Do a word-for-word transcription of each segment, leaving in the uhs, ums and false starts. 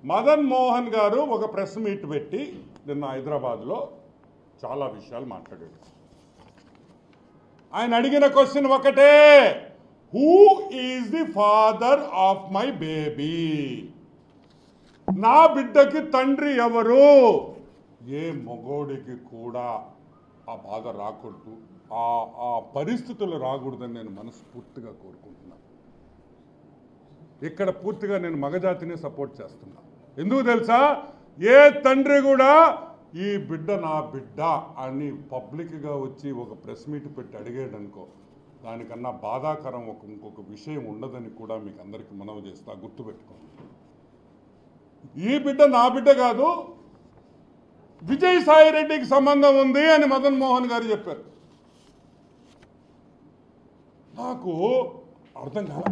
మదన్ మోహన్ గారు ఒక press meet పెట్టి నిన్న హైదరాబాద్లో చాలా విషయాలు మాట్లాడాడు. ఆయన అడిగిన క్వశ్చన్ ఒకటే, who is the father of my baby? నా బిడ్డకి తండ్రి ఎవరు? ఏ మగోడికి కూడా ఆ బాధ రాకూడదు, ఆ ఆ పరిస్థితులు రాకూడదని నేను మనస్ఫూర్తిగా కోరుకుంటున్నాను. ఇక్కడ పూర్తిగా నేను మగజాతిని సపోర్ట్ చేస్తున్నా. ఎందుకు తెలుసా? ఏ తండ్రి కూడా ఈ బిడ్డ నా బిడ్డ అని పబ్లిక్గా వచ్చి ఒక ప్రెస్ మీట్ పెట్టి అడిగాడు అనుకో, దానికన్నా బాధాకరం ఒక ఇంకొక విషయం ఉండదని కూడా మీకు అందరికీ మనవి చేస్తా, గుర్తుపెట్టుకోండి. ఈ బిడ్డ నా బిడ్డ కాదు, విజయసాయి రెడ్డికి సంబంధం ఉంది అని మదన్ మోహన్ గారు చెప్పారు. నాకు అర్థం కాదు,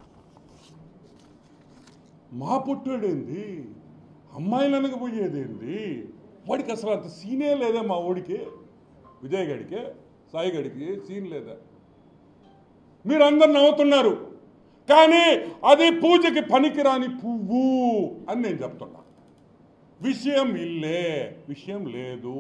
మా పుట్టాడేంది, అమ్మాయిలు అనకపోయేదేంది, వాడికి అసలు అంత సీనే లేదా? మా ఓడికి, విజయ్ గడికి, సాయి గడికి సీన్ లేదా? మీరు అందరు నవ్వుతున్నారు, కానీ అది పూజకి పనికిరాని పువ్వు అని నేను చెప్తున్నా. విషయం ఇల్లే, విషయం లేదు.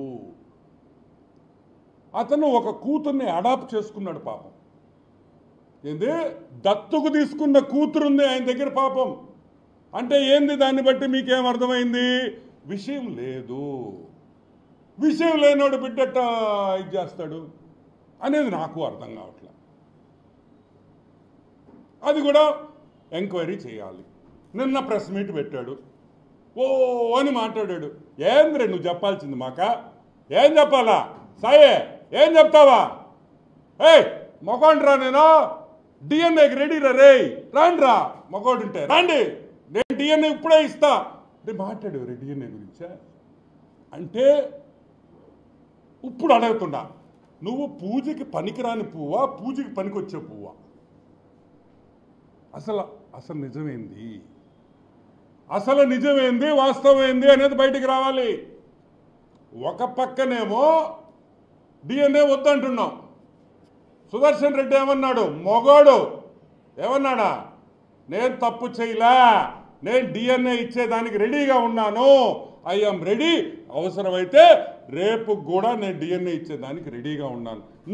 అతను ఒక కూతుర్ని అడాప్ట్ చేసుకున్నాడు పాపం. ఏంది? దత్తుకు తీసుకున్న కూతురుంది ఆయన దగ్గర పాపం. అంటే ఏంది? దాన్ని బట్టి మీకేం అర్థమైంది? విషయం లేదు. విషయం లేనోడు బిడ్డట ఇది చేస్తాడు అనేది నాకు అర్థం కావట్లేదు. అది కూడా ఎంక్వైరీ చేయాలి. నిన్న ప్రెస్ మీట్ పెట్టాడు, ఓ అని మాట్లాడాడు. ఏంద్రే నువ్వు చెప్పాల్సింది మాక? ఏం చెప్పాలా? సాయే ఏం చెప్తావా? ఏయ్ మొగోండ్రా, నేను డిఎన్ఏకి రెడీ రా, రే రాండి రా, మొగోడుంటే రాండి, నేను డిఎన్ఏ ఇప్పుడే ఇస్తా అంటే మాట్లాడు రే డిఎన్ఏ గురించా? అంటే ఇప్పుడు అడుగుతున్నా, నువ్వు పూజకి పనికిరాని పువ్వా, పూజకి పనికొచ్చే పువ్వా? అసలు అసలు నిజమేంది, అసలు నిజమేంది, వాస్తవం ఏంది అనేది బయటికి రావాలి. ఒక పక్కనేమో డిఎన్ఏ వద్దంటున్నాం. సుదర్శన్ రెడ్డి ఏమన్నాడు? మొగోడు ఏమన్నాడా? నేను తప్పు చేయలే, నేను డిఎన్ఏ ఇచ్చేదానికి రెడీగా ఉన్నాను, ఐఎమ్ రెడీ, అవసరమైతే రేపు కూడా నేను డిఎన్ఏ ఇచ్చేదానికి రెడీగా ఉన్నాను.